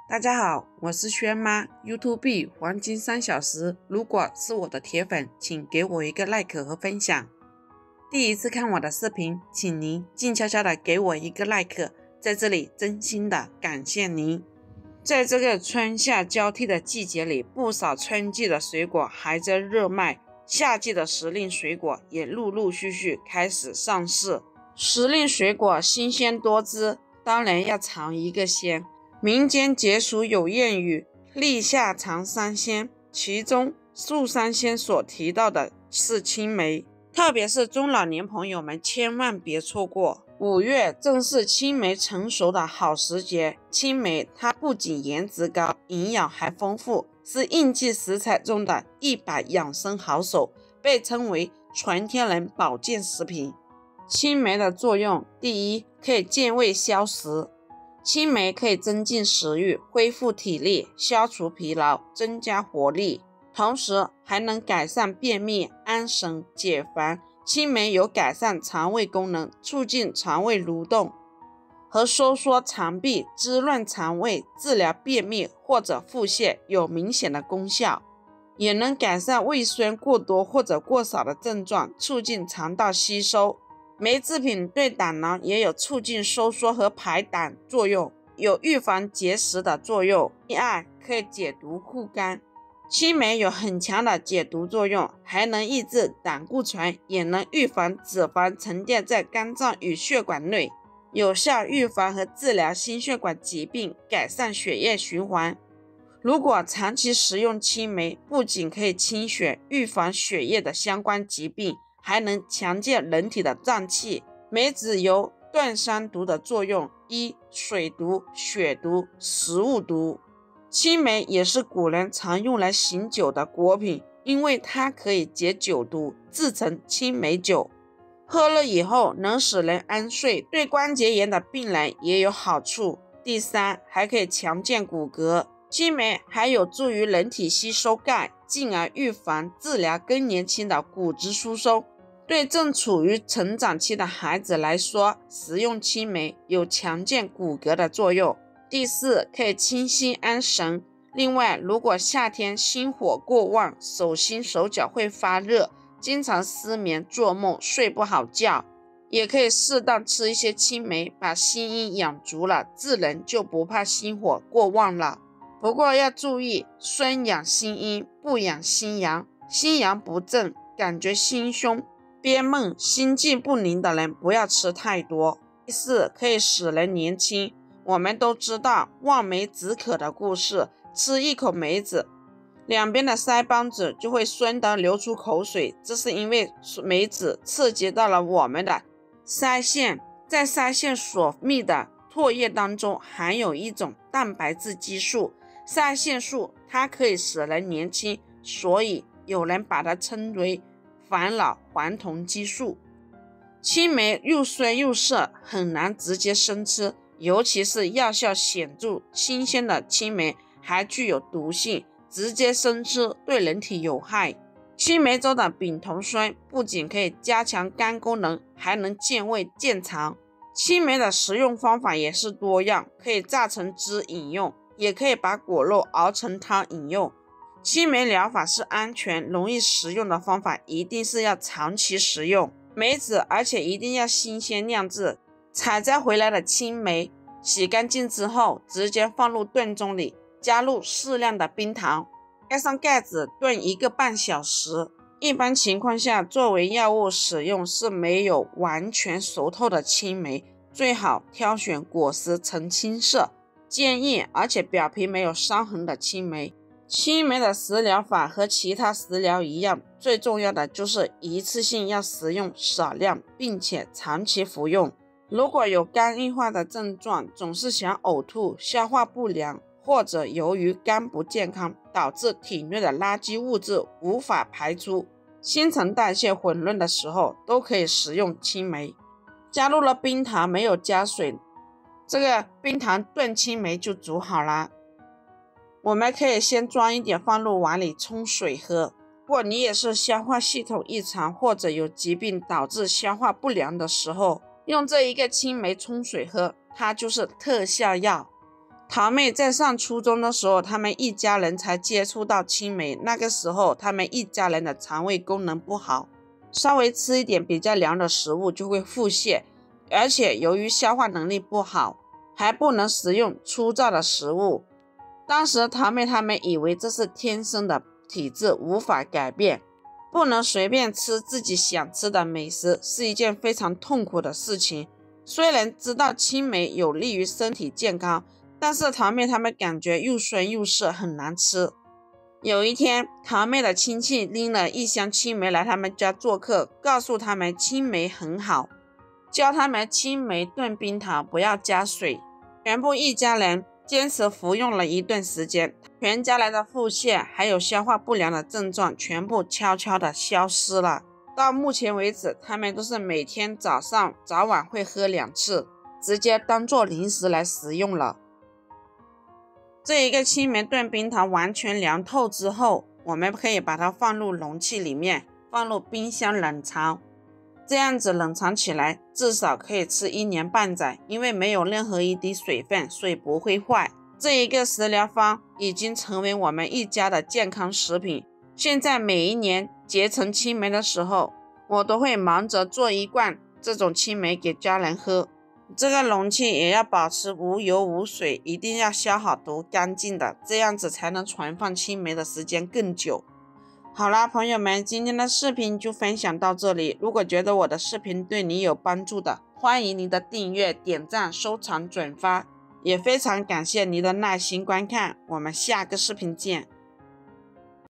大家好，我是轩妈 YouTube 黄金3小时，如果是我的铁粉，请给我一个 like 和分享。第一次看我的视频，请您静悄悄的给我一个 like， 在这里真心的感谢您。在这个春夏交替的季节里，不少春季的水果还在热卖，夏季的时令水果也陆陆续续开始上市。时令水果新鲜多汁，当然要尝一个鲜。民间节俗有谚语，立夏尝三鲜，其中树三鲜所提到的是青梅，特别是中老年朋友们千万别错过。5月正是青梅成熟的好时节，青梅它不仅颜值高，营养还丰富，是应季食材中的100养生好手，被称为纯天然保健食品。青梅的作用，第一，可以健胃消食。青梅可以增进食欲，恢复体力，消除疲劳，增加活力，同时还能改善便秘、安神、解烦。青梅有改善肠胃功能，促进肠胃蠕动和收缩肠壁，滋润肠胃，治疗便秘或者腹泻有明显的功效，也能改善胃酸过多或者过少的症状，促进肠道吸收。梅制品对胆囊也有促进收缩和排胆作用，有预防结石的作用。第二，可以解毒护肝。青梅有很强的解毒作用，还能抑制胆固醇，也能预防脂肪沉淀在肝脏与血管内，有效预防和治疗心血管疾病，改善血液循环。如果长期食用青梅，不仅可以清血，预防血液的相关疾病，还能强健人体的脏器。梅子有断伤毒的作用，一水毒、血毒、食物毒。青梅也是古人常用来醒酒的果品，因为它可以解酒毒，制成青梅酒，喝了以后能使人安睡，对关节炎的病人也有好处。第三，还可以强健骨骼。青梅还有助于人体吸收钙，进而预防治疗更年期的骨质疏松。对正处于成长期的孩子来说，食用青梅有强健骨骼的作用。第四，可以清心安神。另外，如果夏天心火过旺，手心手脚会发热，经常失眠做梦，睡不好觉，也可以适当吃一些青梅，把心阴养足了，自然就不怕心火过旺了。不过要注意，酸养心阴，不养心阳。心阳不正，感觉心凶、憋闷、心悸不宁的人不要吃太多。第四，可以使人年轻。我们都知道望梅止渴的故事，吃一口梅子，两边的腮帮子就会酸得流出口水，这是因为梅子刺激到了我们的腮腺，在腮腺所密的唾液当中含有一种蛋白质激素，腮腺素，它可以使人年轻，所以有人把它称为返老还童激素。青梅又酸又涩，很难直接生吃，尤其是药效显著、新鲜的青梅还具有毒性，直接生吃对人体有害。青梅中的丙酮酸不仅可以加强肝功能，还能健胃健肠。青梅的食用方法也是多样，可以榨成汁饮用，也可以把果肉熬成汤饮用。青梅疗法是安全、容易食用的方法，一定是要长期食用梅子，而且一定要新鲜酿制。采摘回来的青梅洗干净之后，直接放入炖盅里，加入适量的冰糖，盖上盖子炖1个半小时。一般情况下，作为药物使用是没有完全熟透的青梅，最好挑选果实呈青色、坚硬而且表皮没有伤痕的青梅。青梅的食疗法和其他食疗一样，最重要的就是一次性要食用少量，并且长期服用。如果有肝硬化的症状，总是想呕吐、消化不良，或者由于肝不健康导致体内的垃圾物质无法排出，新陈代谢混乱的时候，都可以食用青梅。加入了冰糖，没有加水，这个冰糖炖青梅就煮好了。我们可以先装一点放入碗里冲水喝。如果你也是消化系统异常或者有疾病导致消化不良的时候，用这1个青梅冲水喝，它就是特效药。 堂妹在上初中的时候，他们一家人才接触到青梅，那个时候他们一家人的肠胃功能不好，稍微吃一点比较凉的食物就会腹泻，而且由于消化能力不好，还不能食用粗糙的食物。当时堂妹他们以为这是天生的体质，无法改变，不能随便吃自己想吃的美食，是一件非常痛苦的事情。虽然知道青梅有利于身体健康，但是堂妹他们感觉又酸又涩，很难吃。有一天，堂妹的亲戚拎了一箱青梅来他们家做客，告诉他们青梅很好，教他们青梅炖冰糖，不要加水。全部一家人坚持服用了一段时间，全家人的腹泻还有消化不良的症状全部悄悄的消失了。到目前为止，他们都是每天早上早晚会喝2次，直接当做零食来食用了。这一个青梅炖冰糖完全凉透之后，我们可以把它放入容器里面，放入冰箱冷藏，这样子冷藏起来至少可以吃1年半载，因为没有任何一滴水分，所以不会坏。这一个食疗方已经成为我们一家的健康食品。现在每一年结成青梅的时候，我都会忙着做1罐这种青梅给家人喝。这个容器也要保持无油无水，一定要消好毒干净的，这样子才能存放青梅的时间更久。好啦，朋友们，今天的视频就分享到这里。如果觉得我的视频对你有帮助的，欢迎你的订阅、点赞、收藏、转发，也非常感谢你的耐心观看。我们下个视频见。